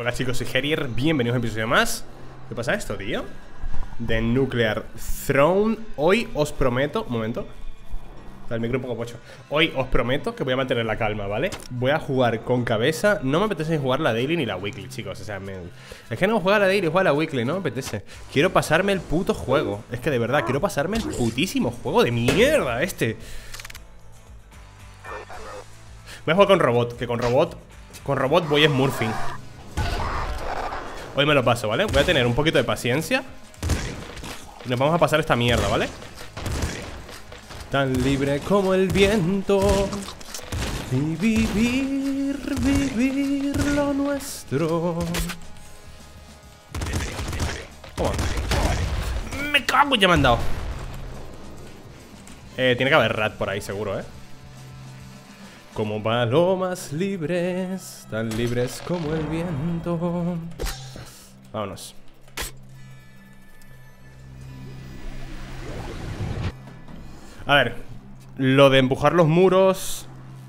Hola chicos, soy Herier, bienvenidos a un episodio más. ¿Qué pasa esto, tío? De Nuclear Throne. Hoy os prometo... Un momento. El micro un poco pocho. Hoy os prometo que voy a mantener la calma, ¿vale? Voy a jugar con cabeza. No me apetece ni jugar la Daily ni la Weekly, chicos. O sea, es que no jugar la Daily, jugar la Weekly, no me apetece. Quiero pasarme el puto juego. Es que de verdad, quiero pasarme el putísimo juego de mierda este. Voy a jugar con robot, que con robot voy smurfing. Hoy me lo paso, ¿vale? Voy a tener un poquito de paciencia y nos vamos a pasar esta mierda, ¿vale? Tan libre como el viento y vivir lo nuestro. ¿Cómo? Me cago, ya me han dado. Tiene que haber rat por ahí, seguro, ¿eh? Como palomas libres, tan libres como el viento. Vámonos. A ver, lo de empujar los muros.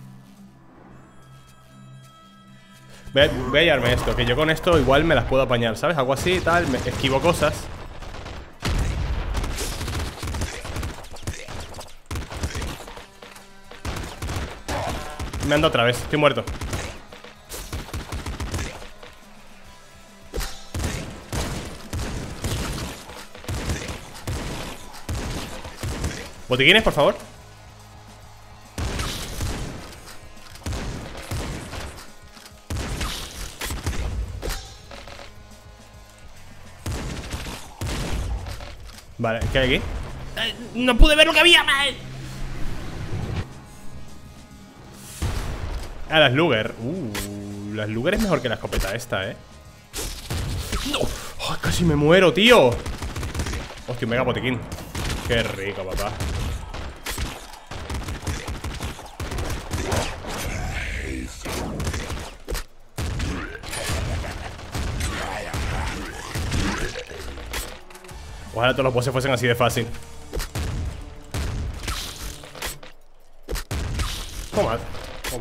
Voy a llevarme esto, que yo con esto igual me las puedo apañar, ¿sabes? Algo así y tal, me esquivo cosas. Me ando otra vez, estoy muerto. Botiquines, por favor. Vale, ¿qué hay aquí? No pude ver lo que había, man. Ah, las Luger. Las Luger es mejor que la escopeta esta, ¡No! ¡Oh, casi me muero, tío! Hostia, un mega botiquín. Qué rico, papá. Ojalá todos los bosses fuesen así de fácil. Toma. ¿Cómo?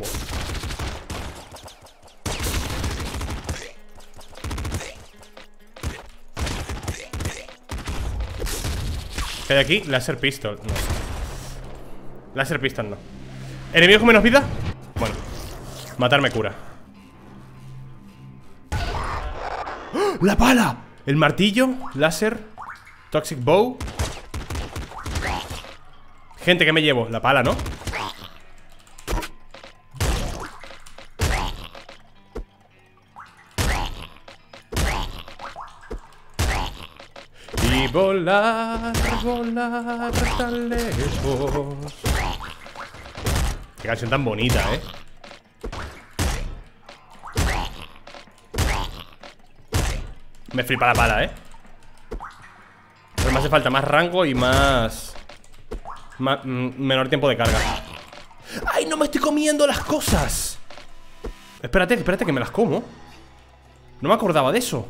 ¿Qué hay aquí? Laser Pistol. No. Laser Pistol no. ¿Enemigos con menos vida? Bueno. Matarme cura. ¡Oh! ¡La pala! El martillo. Láser. Toxic Bow. Gente, ¿qué me llevo? La pala, ¿no? Y volar, volar tan lejos. Qué canción tan bonita, ¿eh? Me flipa la pala, ¿eh? Pero me hace falta más rango y menor tiempo de carga. ¡Ay, no me estoy comiendo las cosas! Espérate que me las como. No me acordaba de eso.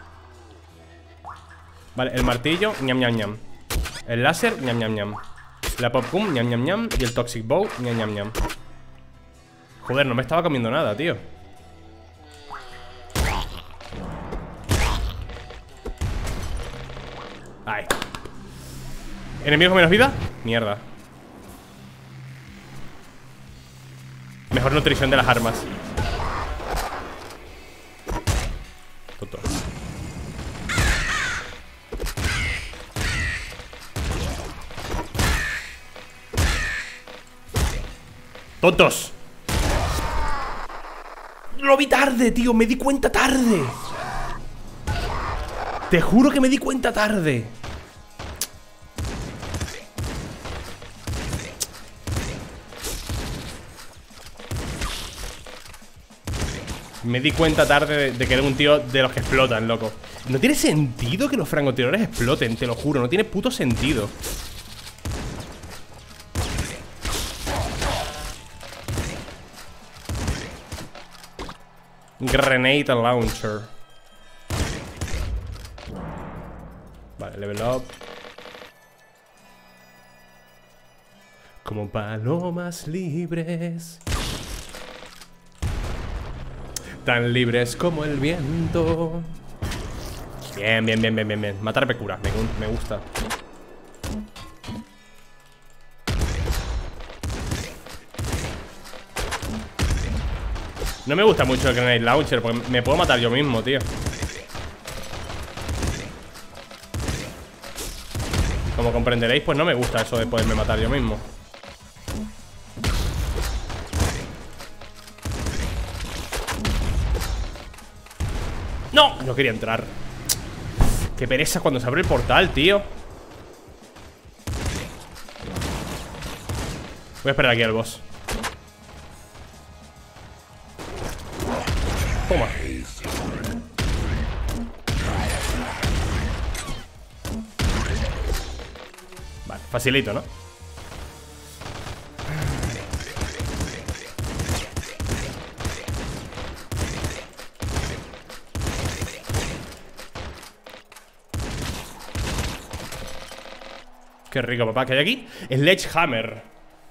Vale, el martillo, ñam, ñam, ñam. El láser, ñam, ñam, ñam. La popcorn, ñam, ñam, ñam. Y el toxic bow, ñam, ñam, ñam. Joder, no me estaba comiendo nada, tío. Ahí. ¿Enemigos con menos vida? Mierda. Mejor nutrición de las armas. Tonto. ¡Tontos! Lo vi tarde, tío, me di cuenta tarde. Te juro que me di cuenta tarde. Me di cuenta tarde de que era un tío de los que explotan, loco. No tiene sentido que los francotiradores exploten, te lo juro. No tiene puto sentido. Grenade Launcher. Vale, level up. Como palomas libres. Tan libres como el viento. Bien, bien, bien, bien, bien, bien. Matar Pecura, me gusta. No me gusta mucho el Grenade Launcher porque me puedo matar yo mismo, tío. Como comprenderéis, pues no me gusta eso de poderme matar yo mismo. ¡No! No quería entrar. Qué pereza cuando se abre el portal, tío. Voy a esperar aquí al boss. Toma. Vale, facilito, ¿no? Qué rico, papá. ¿Qué hay aquí? Sledgehammer.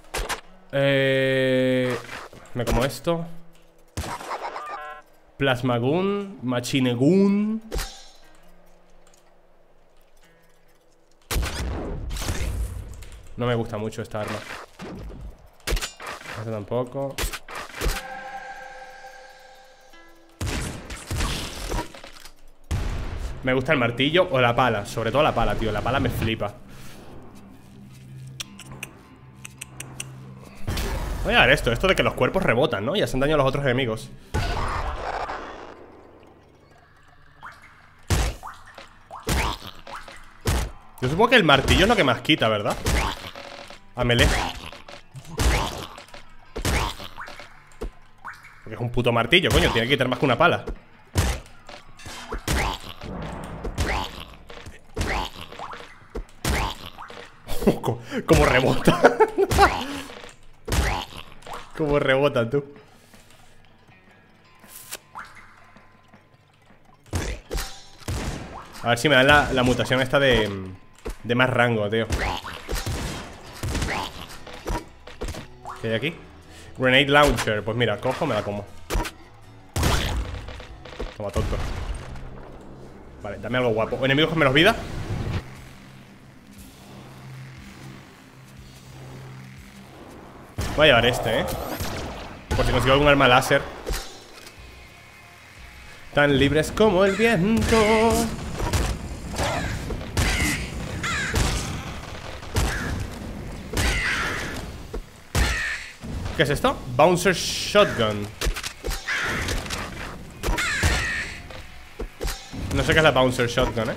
Me como esto. Plasmagun, Machinegun. No me gusta mucho esta arma. Esta tampoco. Me gusta el martillo o la pala. Sobre todo la pala, tío. La pala me flipa. Voy a ver esto de que los cuerpos rebotan, ¿no? Y hacen daño a los otros enemigos. Yo supongo que el martillo es lo que más quita, ¿verdad? A melee. Porque es un puto martillo, coño. Tiene que quitar más que una pala. Como rebota. Como rebota, tú. A ver si me dan la mutación esta de más rango, tío. ¿Qué hay aquí? Grenade Launcher. Pues mira, cojo, me la como. Toma, tonto. Vale, dame algo guapo. ¿Enemigos con menos vida? Voy a llevar este, por si consigo algún arma láser. Tan libres como el viento. ¿Qué es esto? Bouncer Shotgun. No sé qué es la Bouncer Shotgun,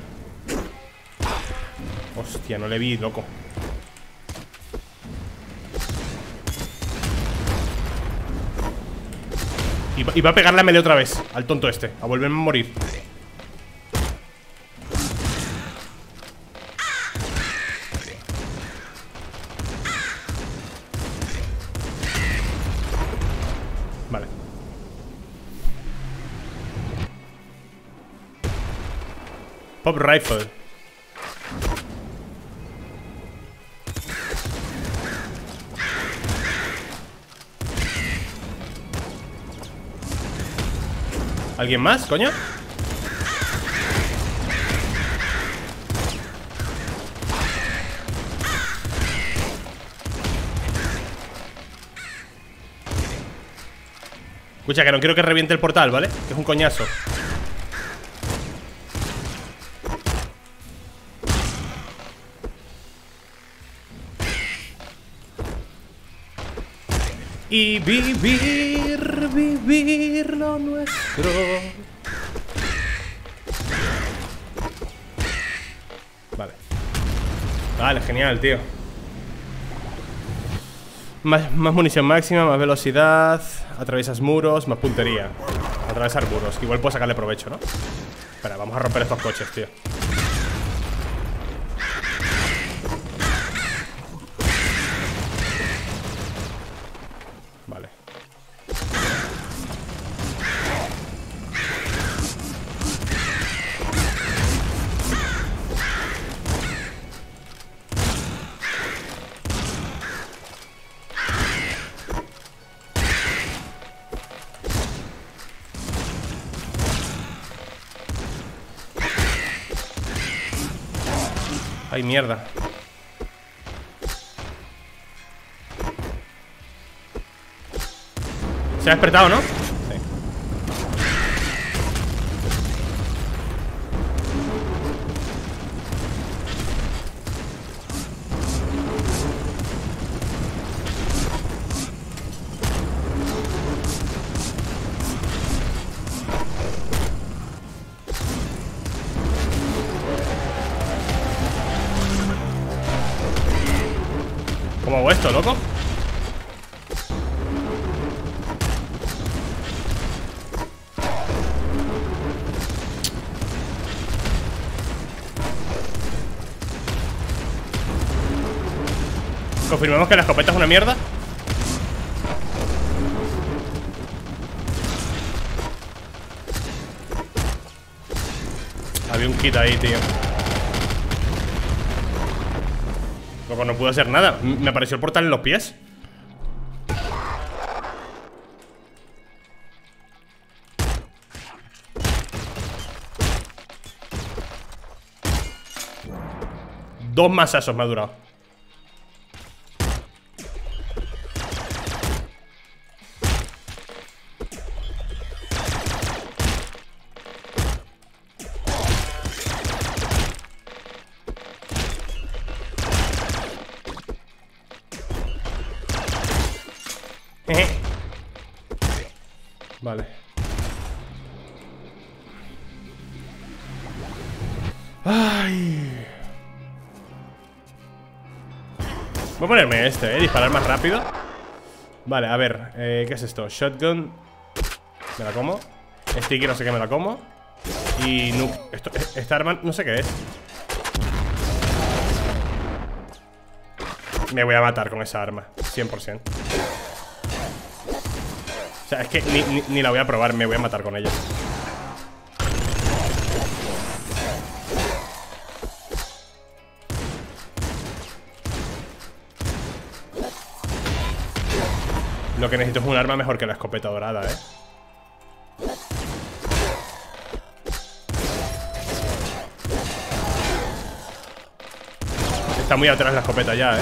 Hostia, no le vi, loco. Y va a pegarle a melee otra vez. Al tonto este, a volverme a morir. Vale. Pop Rifle. ¿Alguien más, coño? Escucha, que no quiero que reviente el portal, ¿vale? Que es un coñazo. Y vivir lo nuestro. Vale. Vale, genial, tío. Más munición máxima, más velocidad. Atraviesas muros, más puntería. Atravesar muros, que igual puedo sacarle provecho, ¿no? Espera, vamos a romper estos coches, tío. Vale. Ay, mierda. Se ha despertado, ¿no? Sí. ¿Cómo hago esto, loco? Confirmemos que la escopeta es una mierda. Había un kit ahí, tío. Loco, no pude hacer nada. Me apareció el portal en los pies. Dos masazos me ha durado. Vale. Ay. Voy a ponerme este, disparar más rápido. Vale, a ver, ¿qué es esto? Shotgun. Me la como. Sticky, no sé qué me la como. Y esta arma, no sé qué es. Me voy a matar con esa arma, 100%. O sea, es que ni la voy a probar, me voy a matar con ella. Lo que necesito es un arma mejor que la escopeta dorada, Está muy atrás la escopeta ya,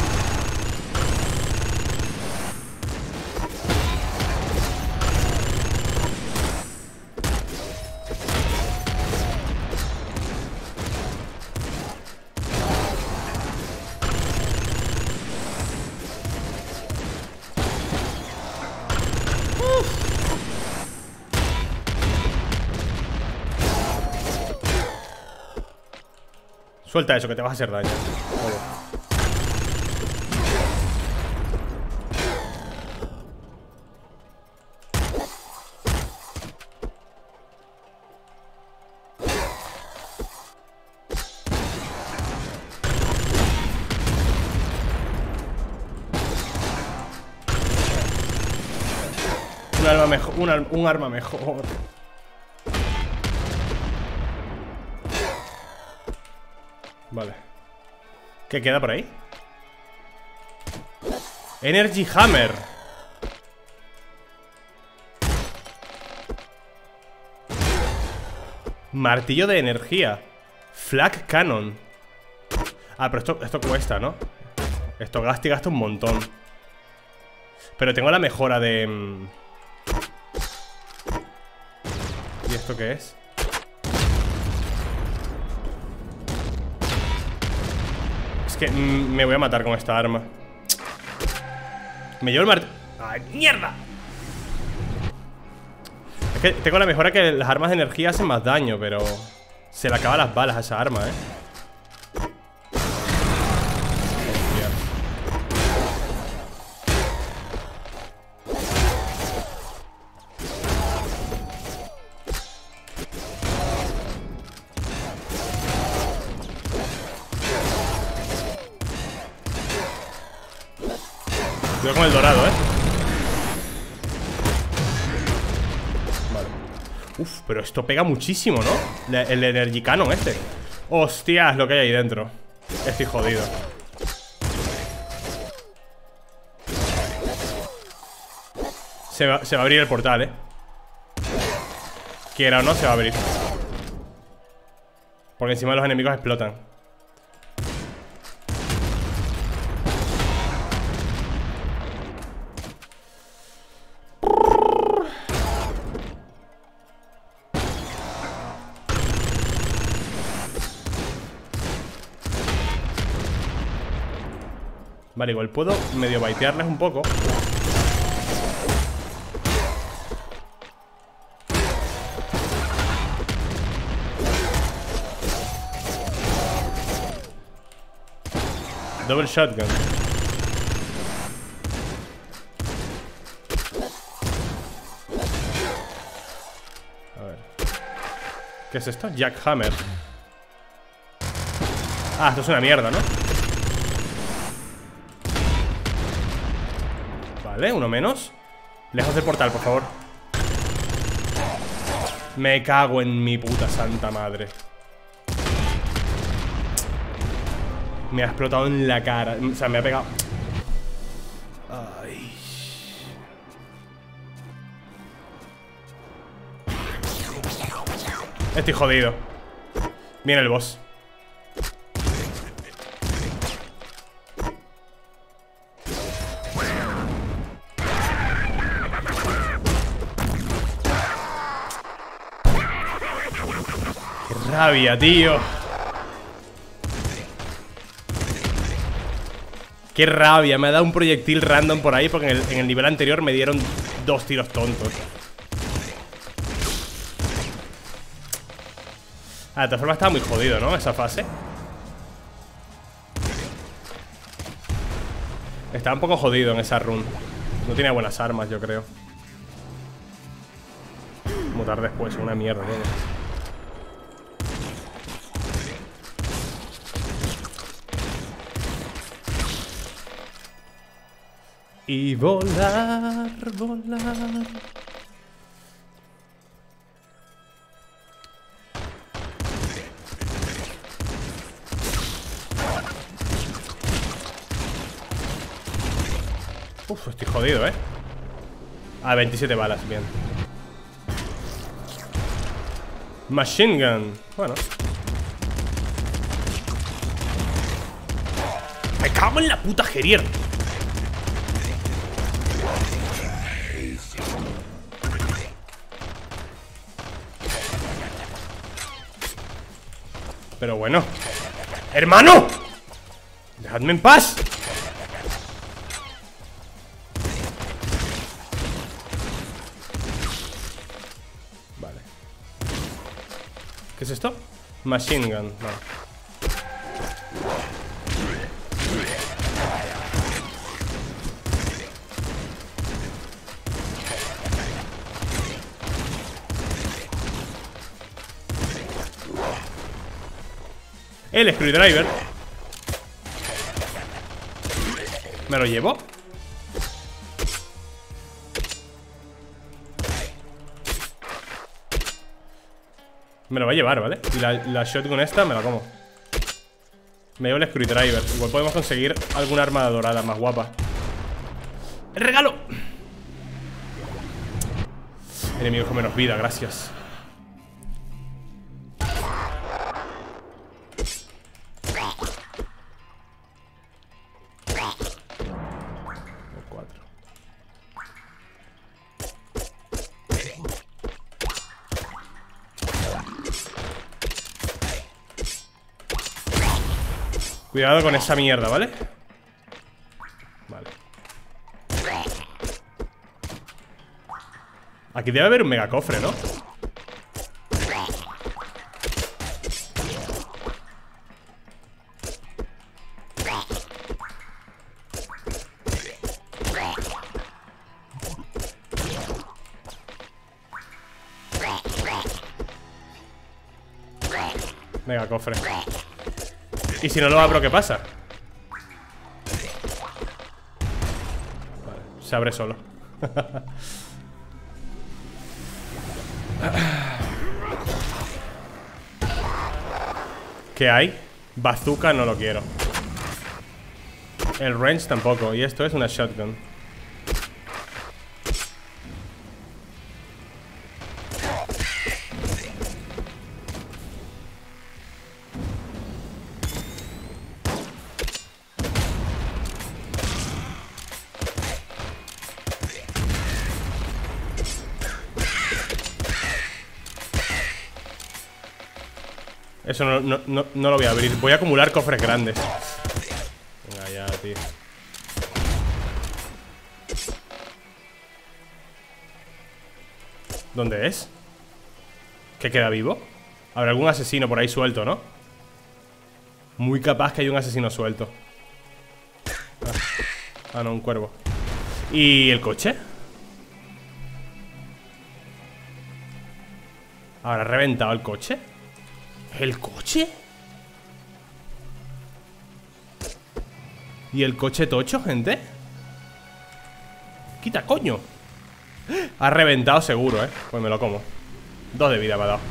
Suelta eso, que te vas a hacer daño. Un arma mejor, un arma mejor. Vale. ¿Qué queda por ahí? Energy Hammer. Martillo de energía. Flak Cannon. Ah, pero esto cuesta, ¿no? Esto gasta un montón. Pero tengo la mejora de... ¿Y esto qué es? Es que me voy a matar con esta arma. Me llevo el martillo. ¡Ay, mierda! Es que tengo la mejora que las armas de energía hacen más daño, pero se le acaban las balas a esa arma, Cuidado con el dorado, Vale. Uf, pero esto pega muchísimo, ¿no? El Energy Cannon este. Hostias, lo que hay ahí dentro. Estoy jodido. Se va a abrir el portal, Quiera o no, se va a abrir. Porque encima los enemigos explotan. Vale, igual puedo medio baitearles un poco. Double shotgun. A ver. ¿Qué es esto? Jackhammer. Ah, esto es una mierda, ¿no? Vale, uno menos. Lejos del portal, por favor. Me cago en mi puta santa madre. Me ha explotado en la cara. O sea, me ha pegado. Ay. Estoy jodido. Viene el boss. Qué rabia, tío. Qué rabia, me ha dado un proyectil random por ahí. Porque en el nivel anterior me dieron 2 tiros tontos. Ah, de todas formas estaba muy jodido, ¿no? Esa fase. Estaba un poco jodido en esa run. No tenía buenas armas, yo creo. Mutar después, una mierda, ¿no? Y volar, volar. Uf, estoy jodido, ¿eh? Ah, 27 balas, bien. Machine gun. Bueno. Me cago en la puta Gerier. Pero bueno. ¡Hermano! ¡Dejadme en paz! Vale. ¿Qué es esto? Machine gun. Vale. El screwdriver. ¿Me lo llevo? Me lo va a llevar, ¿vale? Y la shotgun esta me la como. Me llevo el screwdriver. Igual podemos conseguir alguna arma dorada más guapa. ¡El regalo! Enemigo con menos vida, gracias. Cuidado con esa mierda, ¿vale? Vale. Aquí debe haber un mega cofre, ¿no? Mega cofre. Y si no lo abro, ¿qué pasa? Vale, se abre solo. ¿Qué hay? Bazooka no lo quiero. El range tampoco. Y esto es una shotgun. Eso no lo voy a abrir. Voy a acumular cofres grandes. Venga ya, tío. ¿Dónde es? ¿Que queda vivo? Habrá algún asesino por ahí suelto, ¿no? Muy capaz que hay un asesino suelto. Ah, no, un cuervo. ¿Y el coche? ¿Habrá reventado el coche? ¿El coche? ¿Y el coche tocho, gente? Quita, coño. Ha reventado seguro, pues me lo como. 2 de vida me ha dado.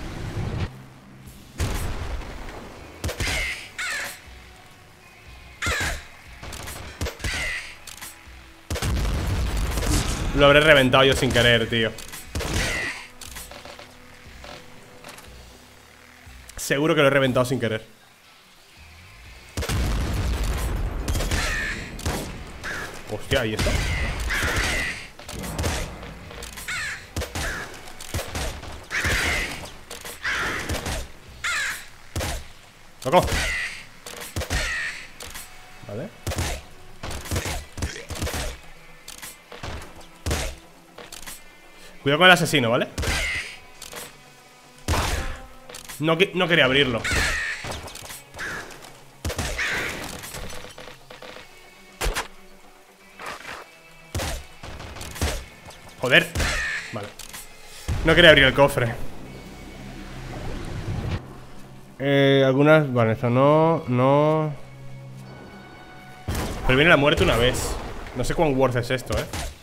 Lo habré reventado yo sin querer, tío. Seguro que lo he reventado sin querer. Hostia, ¿y esto? ¡Loco! Vale. Cuidado con el asesino, ¿vale? No quería abrirlo. Joder. Vale. No quería abrir el cofre. Algunas... Vale, esto no... Pero viene la muerte una vez. No sé cuán worth es esto,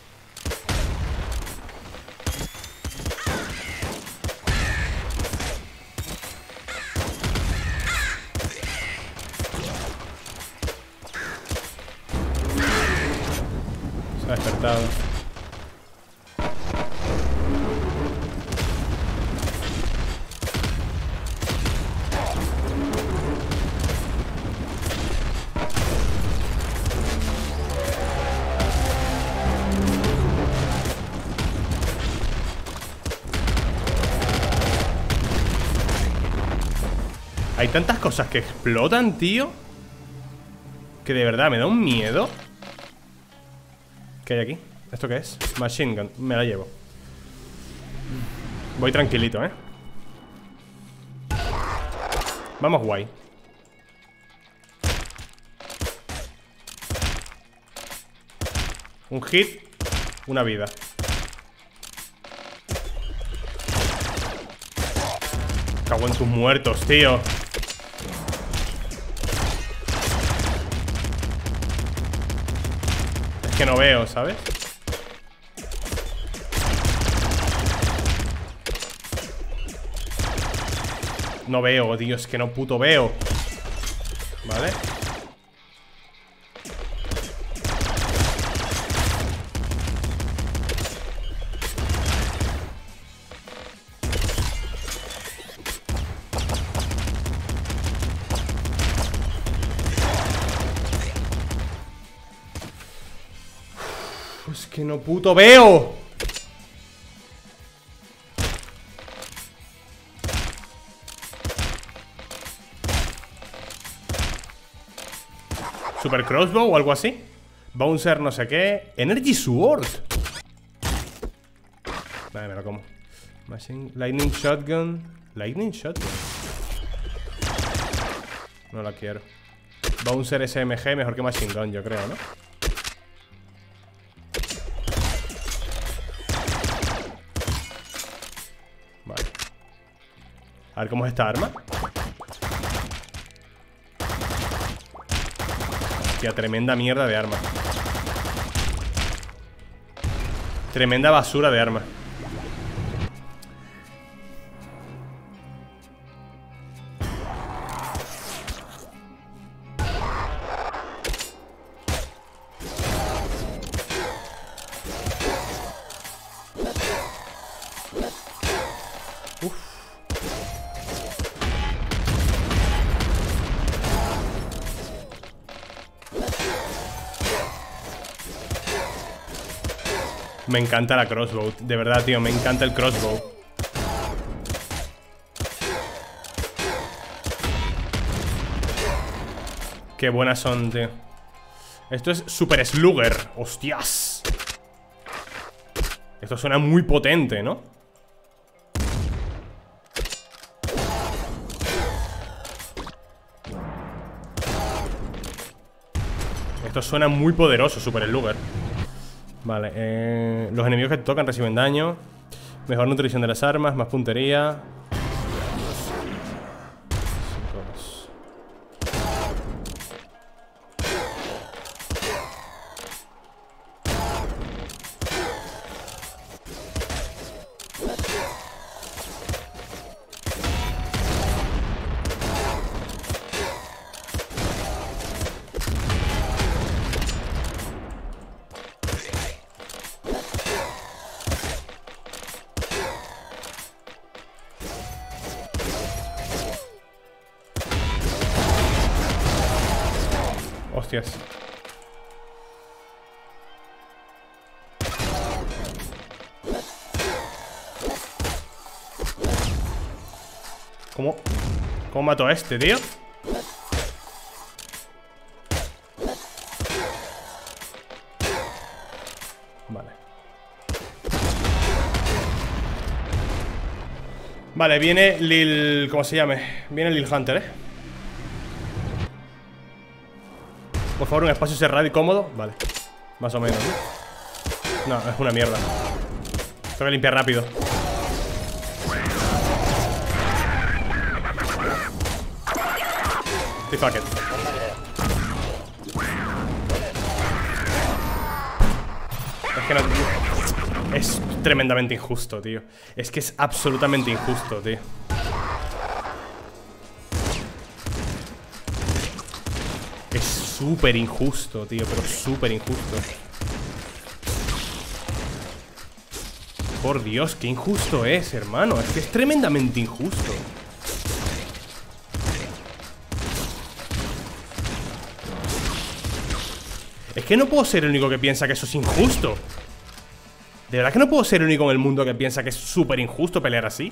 Se ha despertado. Hay tantas cosas que explotan, tío, que de verdad me da un miedo. ¿Qué hay aquí? ¿Esto qué es? Machine gun, me la llevo. Voy tranquilito, Vamos guay. Un hit, una vida. Cago en tus muertos, tío. Es que no veo, ¿sabes? No veo, tío, es que no puto veo. Vale. Es que no puto veo. Super crossbow o algo así. Bouncer no sé qué. Energy sword. Vale, me lo como. Lightning shotgun. Lightning shotgun. No la quiero. Bouncer SMG mejor que machine gun, yo creo, ¿no? Vale. A ver cómo es esta arma. Hostia, tremenda mierda de arma. Tremenda basura de arma. Me encanta la crossbow. De verdad, tío, me encanta el crossbow. Qué buenas son, tío. Esto es Super Slugger. Hostias. Esto suena muy potente, ¿no? Esto suena muy poderoso, Super Slugger. Vale, los enemigos que te tocan reciben daño. Mejor nutrición de las armas, más puntería. Hostias. ¿Cómo mato a este, tío? Vale. Vale, viene Lil... ¿Cómo se llame? Viene Lil Hunter, ¿eh? Por favor, un espacio cerrado y cómodo. Vale, más o menos, ¿no? No, es una mierda. Tengo que limpiar rápido. Sí, fuck it. Es que no... Es tremendamente injusto, tío. Es que es absolutamente injusto, tío. Es súper injusto, tío, pero súper injusto. Por Dios, qué injusto es, hermano. Es que es tremendamente injusto. Es que no puedo ser el único que piensa que eso es injusto. De verdad que no puedo ser el único en el mundo que piensa que es súper injusto pelear así.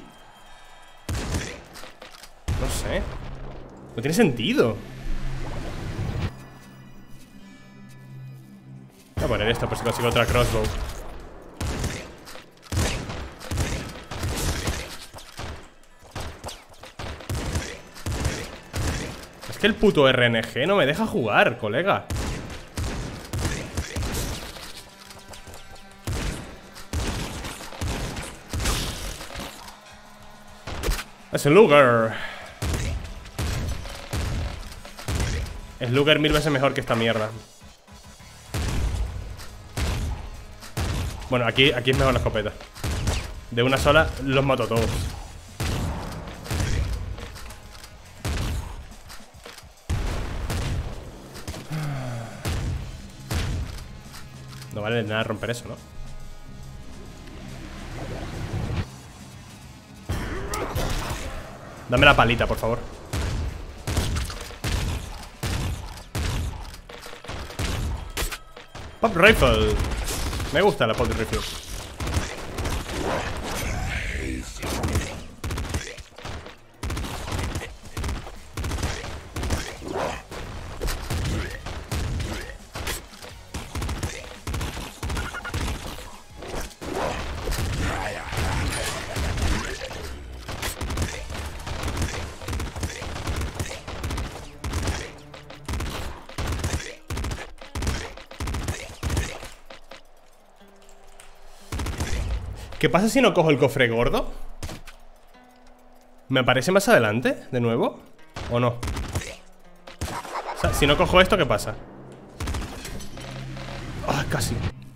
No sé. No tiene sentido. Voy a poner esto por si consigo otra crossbow. Es que el puto RNG no me deja jugar, colega. Slugger. Slugger 1000 veces mejor que esta mierda. Bueno, aquí es mejor la escopeta. De una sola los mato a todos. No vale nada romper eso, ¿no? Dame la palita, por favor. Pop Rifle. Me gusta la Pop Rifle. ¿Qué pasa si no cojo el cofre gordo? ¿Me aparece más adelante? ¿De nuevo? ¿O no? O sea, si no cojo esto, ¿qué pasa? Ah, casi.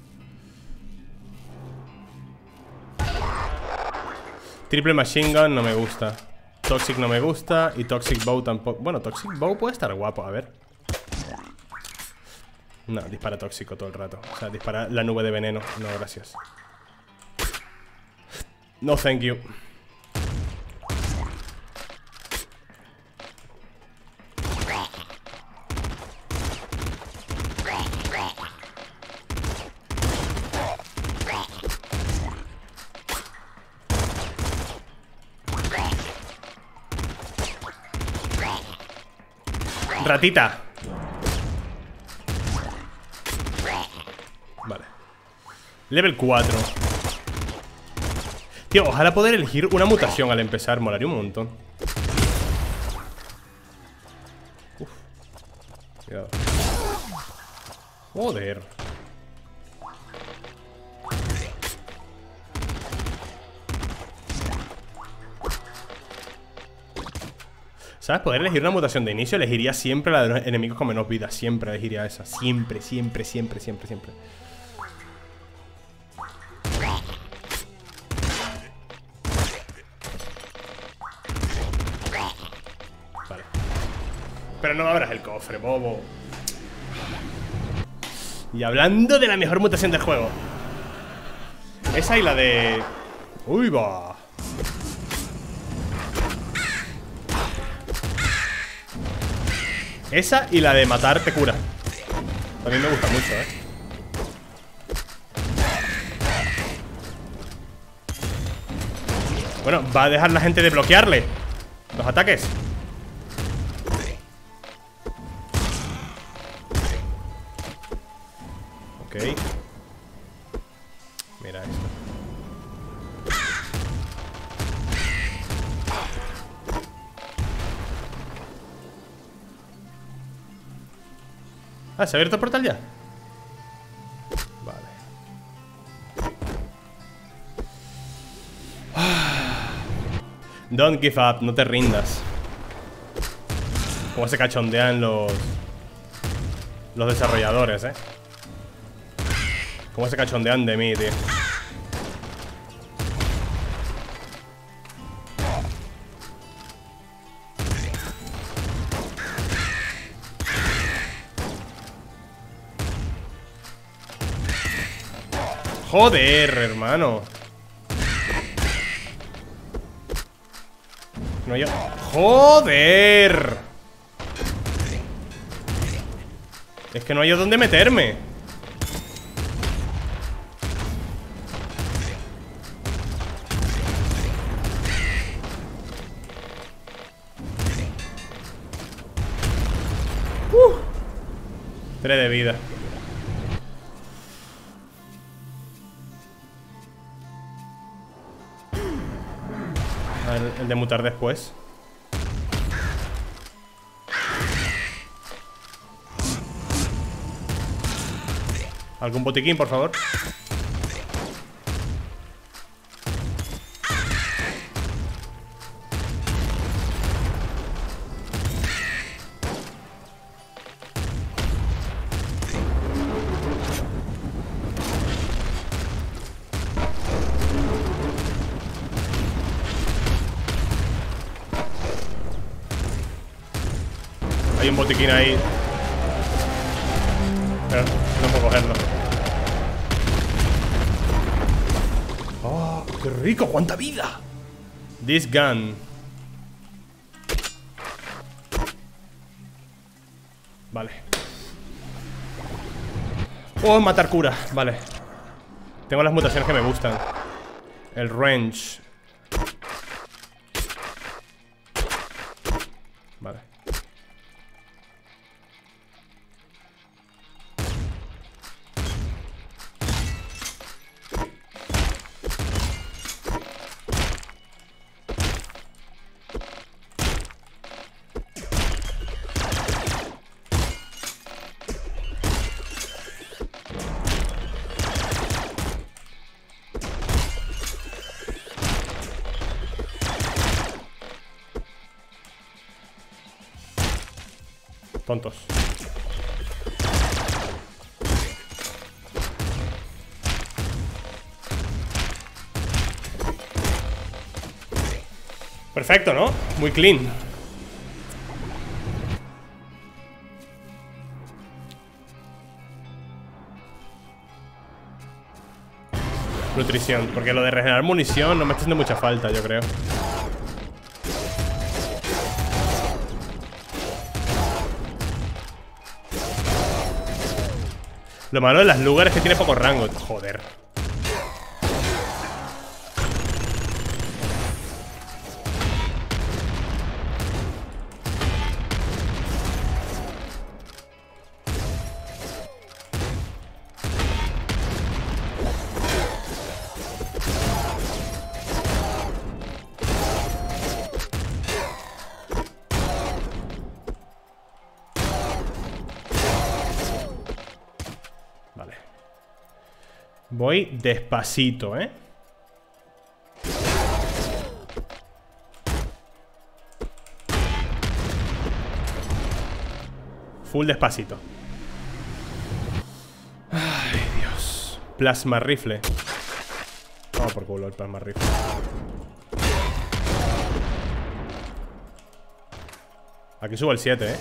Triple Machine Gun no me gusta. Toxic no me gusta. Y Toxic Bow tampoco. Bueno, Toxic Bow puede estar guapo, a ver. No, dispara tóxico todo el rato. O sea, dispara la nube de veneno. No, gracias. No, thank you. Ratita. Vale. Level 4. Tío, ojalá poder elegir una mutación al empezar. Molaría un montón. Uf. Cuidado. Joder. ¿Sabes? Poder elegir una mutación de inicio, elegiría siempre la de los enemigos con menos vida. Siempre elegiría esa. Siempre, siempre, siempre, siempre, siempre. Vale. Pero no abras el cofre, bobo. Y hablando de la mejor mutación del juego. Esa y la de... Uy, va. Esa y la de matar te cura. También me gusta mucho, Bueno, va a dejar la gente de bloquearle los ataques. Ok. Mira esto. Ah, ¿se ha abierto el portal ya? Vale. Don't give up, no te rindas. Cómo se cachondean los desarrolladores, Cómo se cachondean de mí, tío. Joder, hermano. No hay... ¡Joder! Es que no hay a dónde meterme. ¡Uh! 3 de vida. El de mutar después. ¿Algún botiquín, por favor? Hay un botiquín ahí. Pero no puedo cogerlo. ¡Oh, qué rico! ¡Cuánta vida! This gun. Vale. Oh, matar cura. Vale. Tengo las mutaciones que me gustan. El range. Vale. Tontos. Perfecto, ¿no? Muy clean. Nutrición, porque lo de regenerar munición no me está haciendo mucha falta, yo creo. Lo malo de las lugares es que tiene poco rango. Joder. Vale. Voy despacito, ¿eh? Full despacito. Ay, Dios. Plasma rifle. Vamos por culo el plasma rifle. Aquí subo el 7, ¿eh?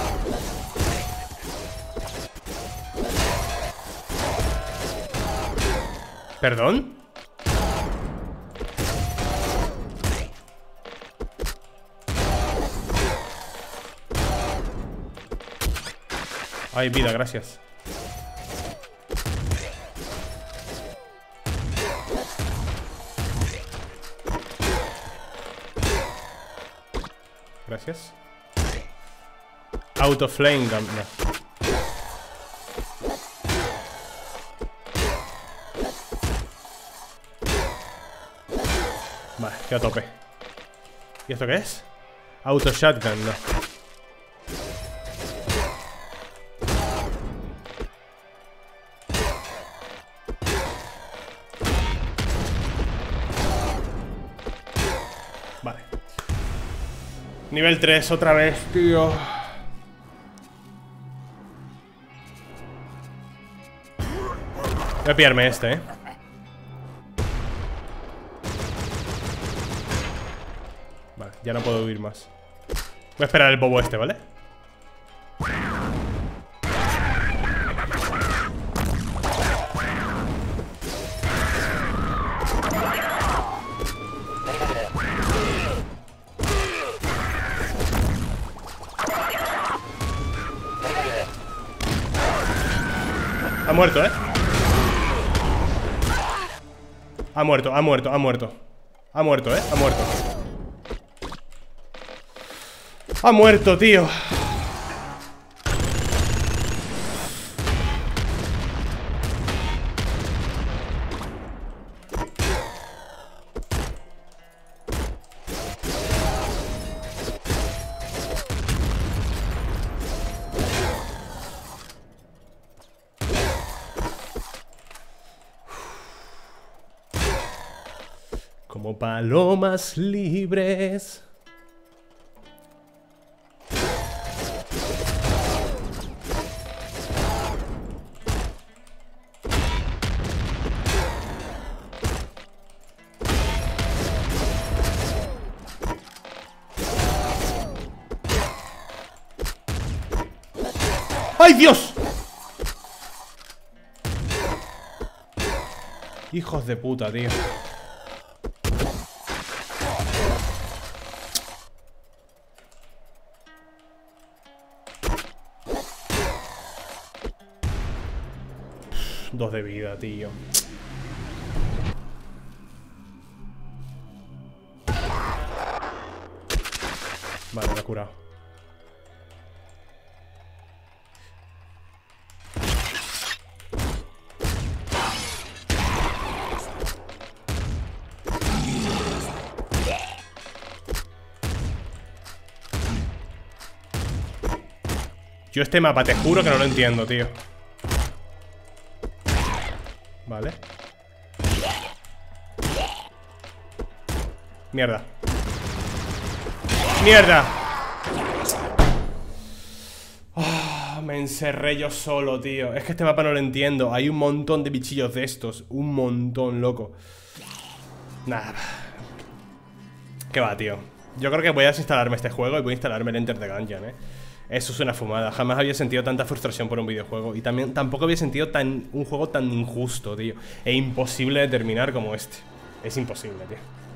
¿Perdón? Ay, vida, gracias. Gracias. Auto flame gun. No. Vale, quedo a tope. ¿Y esto qué es? Auto shotgun, no. Vale. Nivel 3 otra vez, tío. Voy a pillarme este, ¿eh? Vale, ya no puedo huir más. Voy a esperar el bobo este, ¿vale? Ha muerto, ¿eh? Ha muerto, ha muerto, ha muerto. Ha muerto, ¿eh? Ha muerto. Ha muerto, tío. Como palomas libres. ¡Ay, Dios! Hijos de puta, tío. Dos de vida, tío. Vale, me ha curado. Yo este mapa te juro que no lo entiendo, tío. Vale. Mierda. ¡Mierda! Oh, me encerré yo solo, tío. Es que este mapa no lo entiendo. Hay un montón de bichillos de estos. Un montón, loco. Nada. ¿Qué va, tío? Yo creo que voy a desinstalarme este juego y voy a instalarme el Enter the Gungeon, Eso es una fumada. Jamás había sentido tanta frustración por un videojuego. Y también tampoco había sentido un juego tan injusto, tío. E imposible de terminar como este. Es imposible, tío.